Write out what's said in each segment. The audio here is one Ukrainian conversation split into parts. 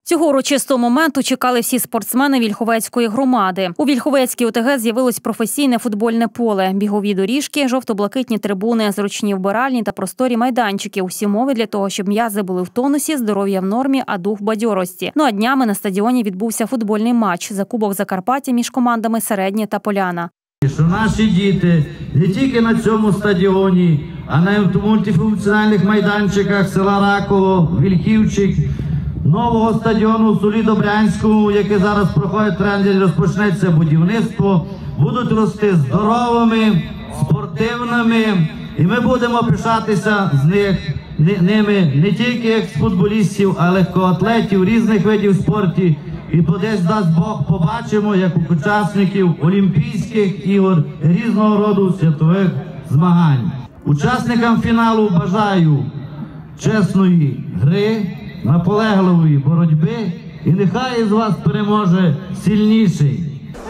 Цього урочистого моменту чекали всі спортсмени Вільховецької громади. У Вільховецькій ОТГ з'явилось професійне футбольне поле, бігові доріжки, жовто-блакитні трибуни, зручні вбиральні та просторі майданчики. Усі умови для того, щоб м'язи були в тонусі, здоров'я в нормі, а дух в бадьорості. Ну а днями на стадіоні відбувся футбольний матч за Кубок Закарпаття між командами Середнє та Поляна. Що наші діти не тільки на цьому стадіоні, а на мультифункціональних майданчиках села Раково, Вільхівчик, нового стадіону в селі Добрянському, який зараз проходить тренді, розпочнеться будівництво, будуть рости здоровими, спортивними, і ми будемо пишатися ними не тільки як з футболістів, а й легкоатлетів різних видів спорту. І десь, дасть Бог, побачимо, як учасників Олімпійських ігор різного роду світових змагань. Учасникам фіналу бажаю чесної гри, наполегливої боротьби, і нехай із вас переможе сильніший.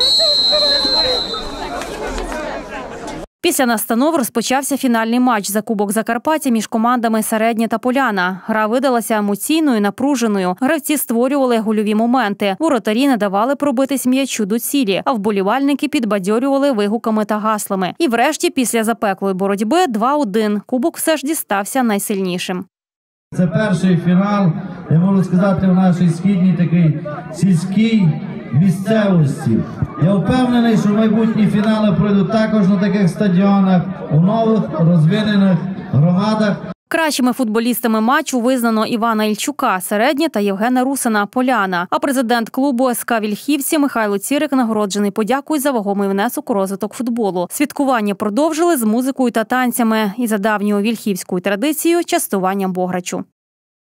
Після настанов розпочався фінальний матч за Кубок Закарпаття між командами Середнє та Поляна. Гра видалася емоційною, напруженою. Гравці створювали гольові моменти. Воротарі не давали пробитись м'ячу до цілі, а вболівальники підбадьорювали вигуками та гаслами. І врешті, після запеклої боротьби 2-1. Кубок все ж дістався найсильнішим. Це перший фінал, я можу сказати, в нашій східній такій сільській місцевості. Я впевнений, що майбутні фінали пройдуть також на таких стадіонах, у нових розвинених громадах. Кращими футболістами матчу визнано Івана Ільчука, Середнє та Євгена Русина, Поляна. А президент клубу СК Вільхівці Михайло Цірик нагороджений подякою за вагомий внесок у розвиток футболу. Святкування продовжили з музикою та танцями і за давньою вільхівською традицією частуванням бограчу.